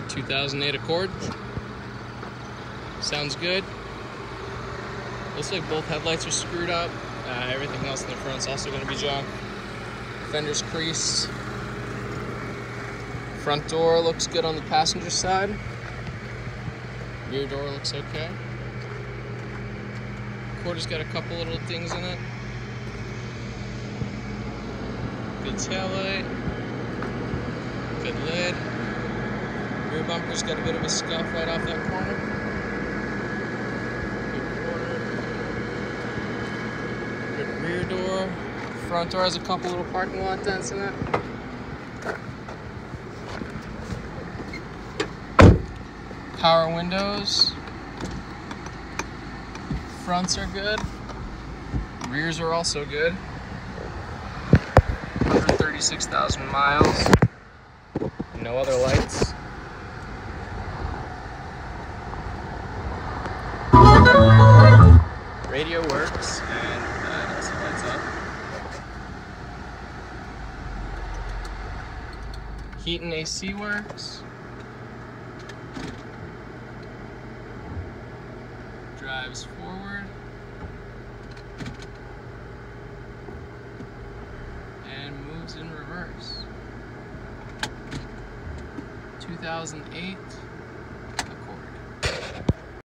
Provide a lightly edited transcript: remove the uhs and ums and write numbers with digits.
2008 Accord. Sounds good. Looks like both headlights are screwed up. Everything else in the front's also going to be junk. Fender's creased. Front door looks good on the passenger side. Rear door looks okay. Accord's got a couple little things in it. Good taillight. Good lid. Rear bumper's got a bit of a scuff right off that corner. Good quarter. Good rear door. Front door has a couple little parking lot dents in it. Power windows. Fronts are good. Rears are also good. 136,000 miles. No other lights. Radio works and also lights up. Heat and AC works. Drives forward and moves in reverse. 2008